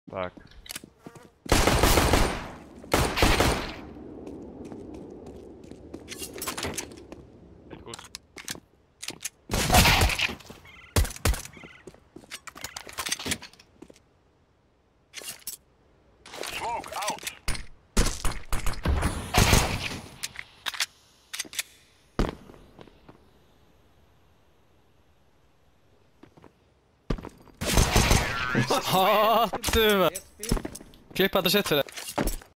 Tak. Smoke out. Ja, du! Klippa till kött för det.